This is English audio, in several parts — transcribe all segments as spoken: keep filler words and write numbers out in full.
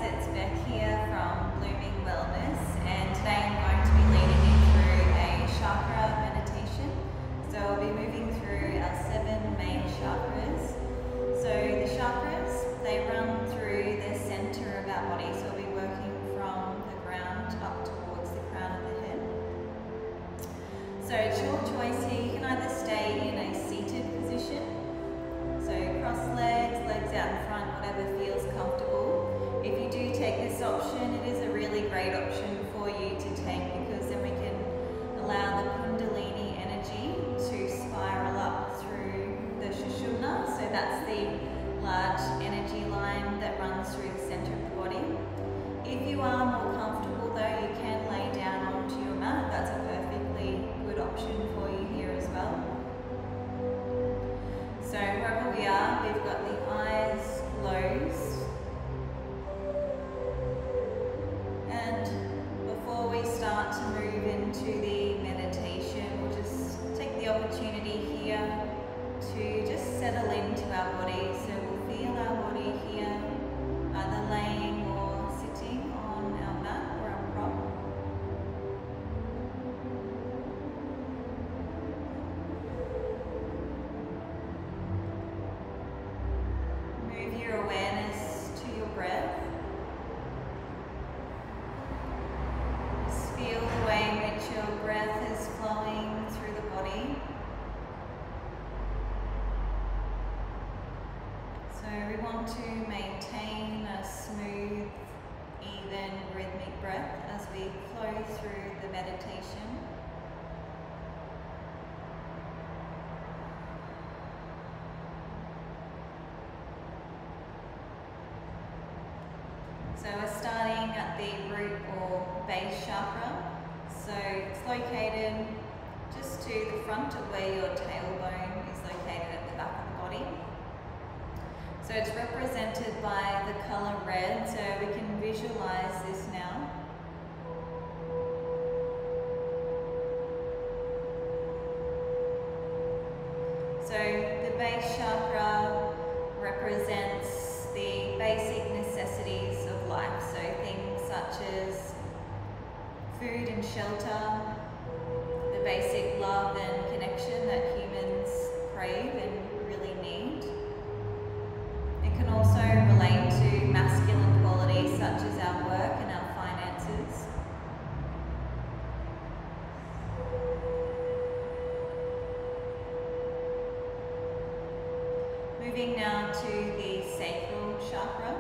it's Beck here from Blooming Wellness, and today I'm going to be leading you through a chakra meditation. So I'll be moving through our seven main chakras. So the chakras, they run through the center of our body, so we'll be working from the ground up towards the crown of the head. So it's your choice here. You can either stay in a seated position, so cross legs, legs out in front, whatever feels comfortable. If you do take this option, it is a really great option for you to take, because then we can allow the Kundalini energy to spiral up through the Sushumna. So that's the large energy line that runs through the center of the body. If you are more comfortable though, you can lay down onto your mat. That's a perfectly good option for you here as well. So wherever we are, we've got the eyes closed. And before we start to move into the meditation, we'll just take the opportunity here to just settle into our body. So we'll feel our body here, either laying or sitting on our mat or our prop. Move your awareness to your breath. Just feel the way in which your breath is flowing through the body. So we want to maintain a smooth, even, rhythmic breath as we flow through the meditation. So we're starting at the root or base chakra. So it's located just to the front of where your tailbone is located at the back of the body. So it's represented by the color red, so we can visualize this now. So the base chakra represents the basic necessities of life, so things such as food and shelter, the basic love and connection that humans crave and really need. It can also relate to masculine qualities such as our work and our finances. Moving now to the sacral chakra.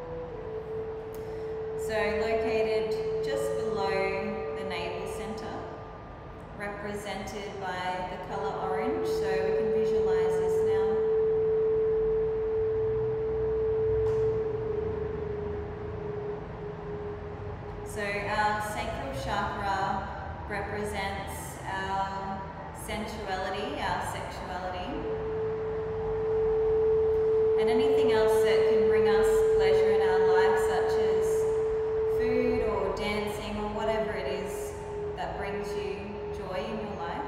So located just below the navel center, represented by the color orange, so we can visualize this now. So our sacral chakra represents our sensuality, our sexuality, and anything else that can bring us pleasure in our life, such as food or dancing or whatever it is that brings you joy in your life.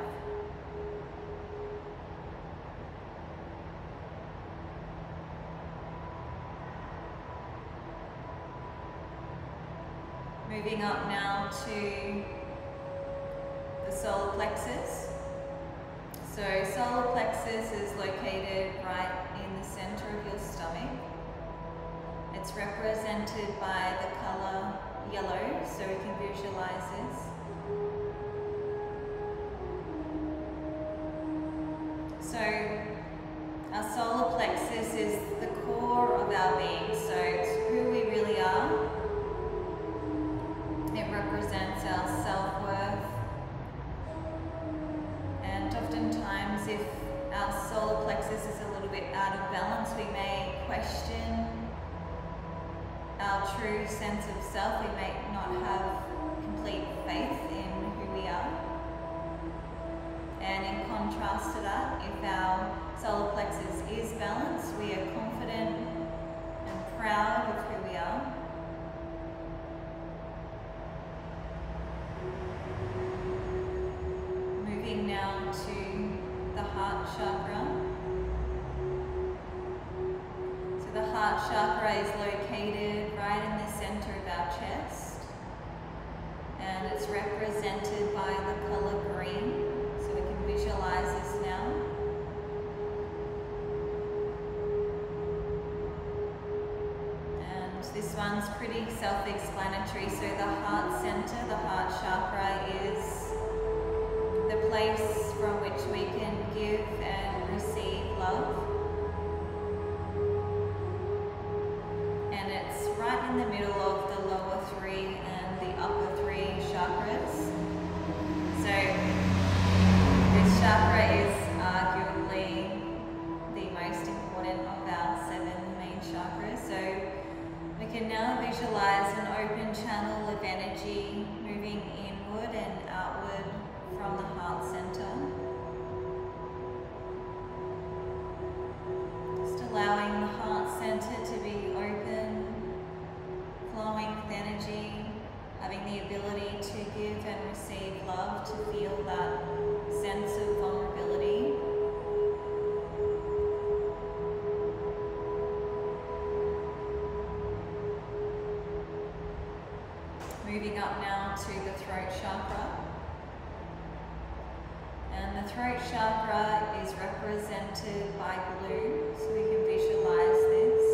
Moving up now to the solar plexus. So solar plexus is located right in the center of your stomach. It's represented by the color yellow, so we can visualize this. So our solar plexus is the core of our being, so it's who we really are. It represents our self-worth, and oftentimes if our solar plexus is a little bit out of balance, we may question our true sense of self. We may not have complete faith in who we are. And in contrast to that, if our solar plexus is balanced, we are confident and proud of who we are. Moving now to the heart chakra. So the heart chakra is located right in the center of our chest, and it's represented by the color green, so we can visualize this now. And this one's pretty self-explanatory. So the heart center, the heart chakra, is the place from which we can give and receive love. And it's right in the middle of the lower three and the upper three chakras. So this chakra is arguably the most important of our seven main chakras. So we can now visualize an open channel of energy moving inward and outward from the heart center. Just allowing the heart center to be open, flowing with energy, having the ability to give and receive love, to feel that sense of vulnerability. Moving up now to the throat chakra. And the throat chakra is represented by blue, so we can visualize this.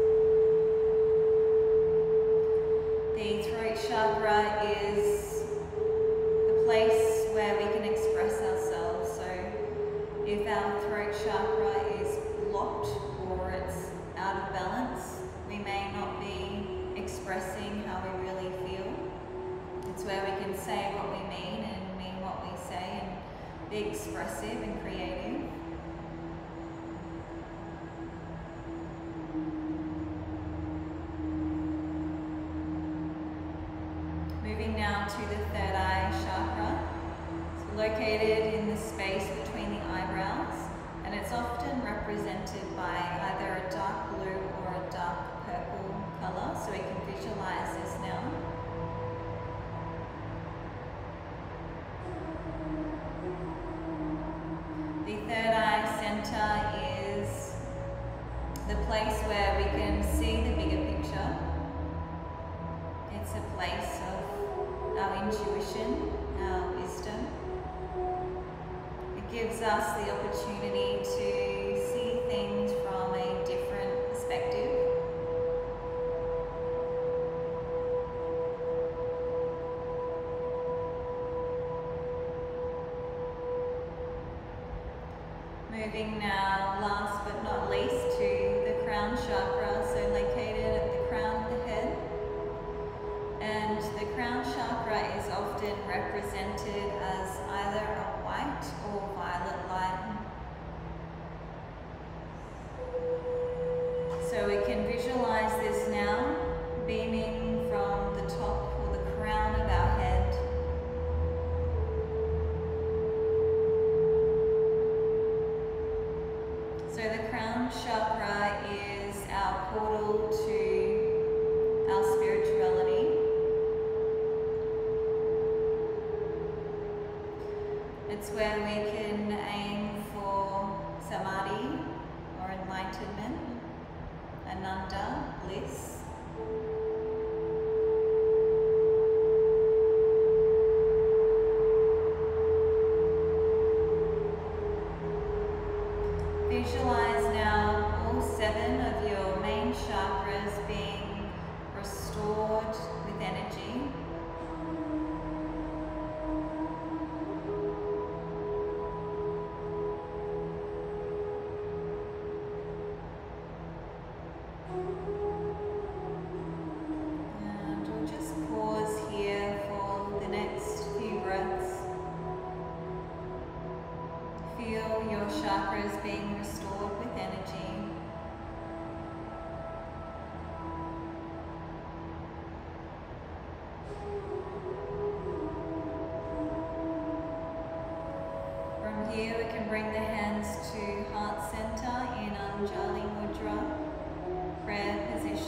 The throat chakra is the place where we can express ourselves. So if our throat chakra is blocked or it's out of balance, we may not be expressing how we really feel. It's where we can say what we mean and mean what we say, and be expressive and creative. Moving now to the third eye chakra. It's located in the space between the eyebrows, and it's often represented by either a dark blue or a dark purple color, so we can visualize this now. The third eye center is the place where we can see the bigger picture. It's a place of our intuition, our wisdom. It gives us the opportunity to see things from a different perspective. Moving now, last but not least, to the crown chakra, so located at the crown of the head. And the crown chakra is often represented as either a white or violet light. So we can visualize this now, beaming from the top or the crown of our head. So the crown chakra is our portal to our spirituality. It's where we can aim for samadhi or enlightenment, ananda, bliss. Visualize now all seven of your main chakras being restored with energy. And we'll just pause here for the next few breaths. Feel your chakras being restored with energy. From here we can bring the hands to heart center in Anjali Mudra, prayer position.